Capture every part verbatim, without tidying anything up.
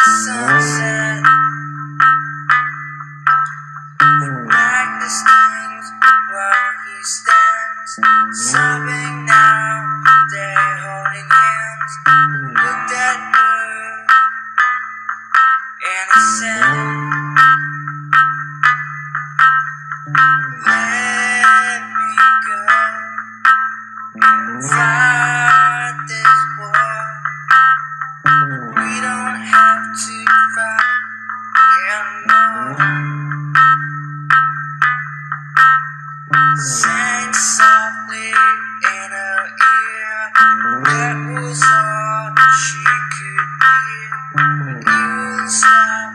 the sunset. The darkness stings while he stands, sobbing now. They're holding hands. Looked at her and he said, let me go and fight this war. We don't have to fight anymore. Sang softly in her ear, that was all she could hear. You will stop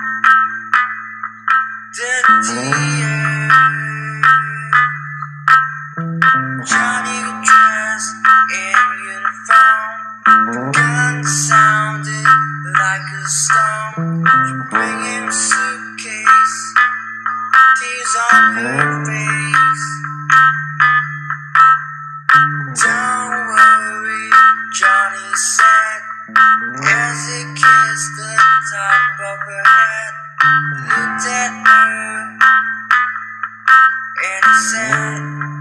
the tears. Johnny got dressed in uniform, gun sounded like a stone. She bring him a suitcase, tears on her face. Don't worry, Johnny said, as he kissed the top of her head. Looked at her and he said,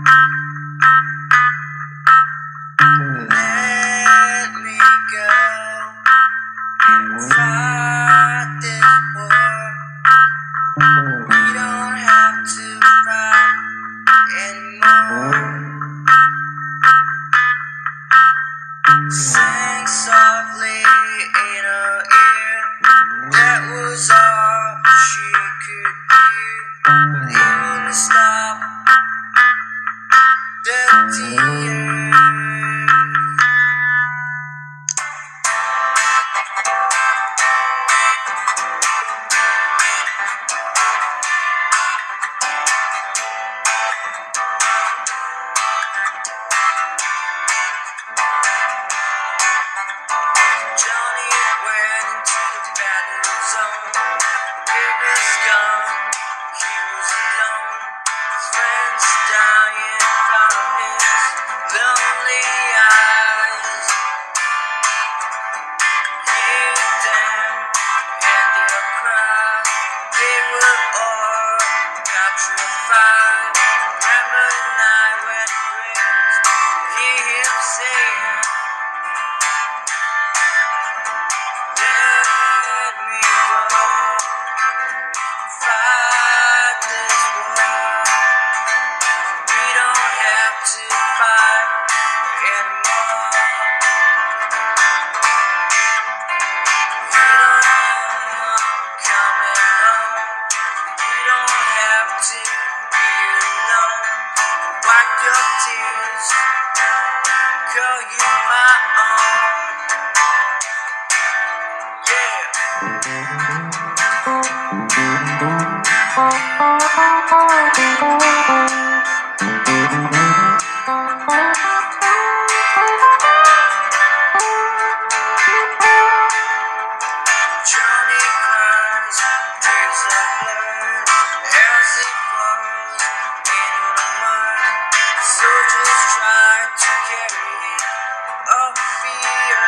let me go and fight this war. We don't have to fight anymore. Sang softly in her ear, that was all she could hear. But he wouldn't stop the tears. Johnny went into the battle zone. With his gun, he was alone. His friends dying from his lonely eyes. Hear them and their cries. They were all petrified. Remember the night when it rains. Hear him saying, let me go, fight this war. We don't have to fight anymore. We don't coming home. We don't have to be alone. Wipe your tears, call you my own. Yeah. Johnny cries, tears of blood as he falls into the mud. Soldiers try to carry him off fear.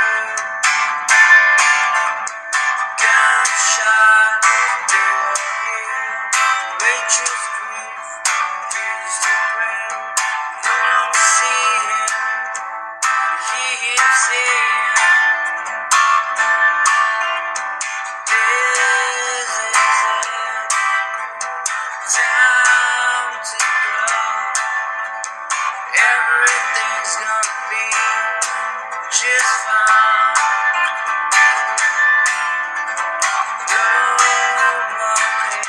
Gunshot, they won't hear. Rachel's grief refused to bring. You don't see him, you hear him saying, this is it, time to go. Everything's gonna be just fine. No more pain,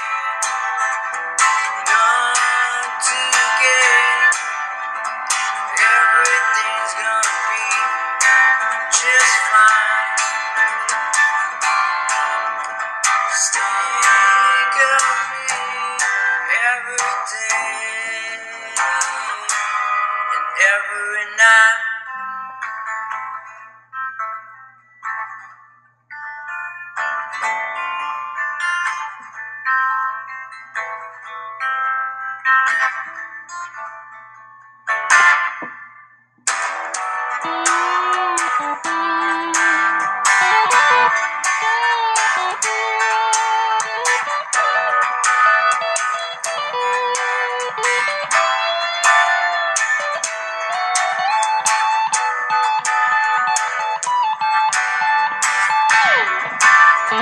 none to gain. Everything's gonna be just fine. Think of me every day and every night.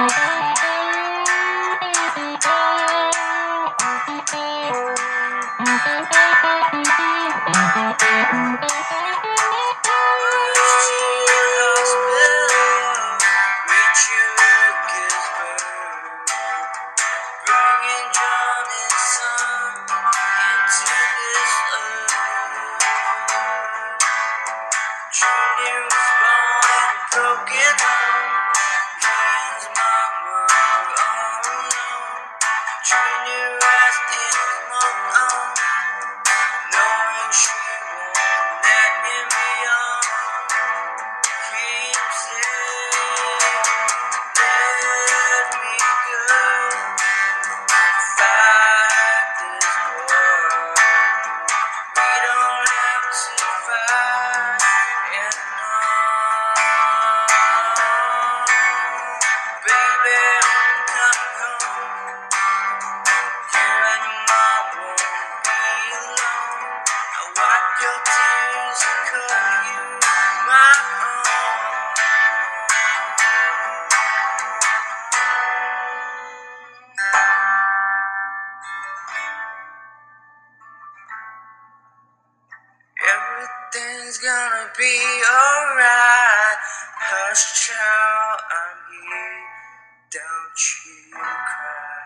Everything's gonna be alright. Hush, child, I'm here. Don't you cry.